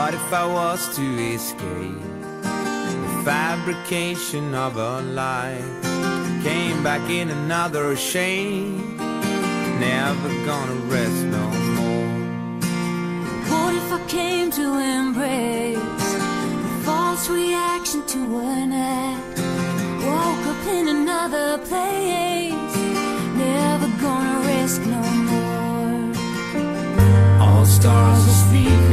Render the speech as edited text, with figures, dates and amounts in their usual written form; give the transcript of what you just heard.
What if I was to escape the fabrication of a life? Came back in another shape, never gonna rest no more. What if I came to embrace the false reaction to an act? Woke up in another place, never gonna risk no more. All stars asleep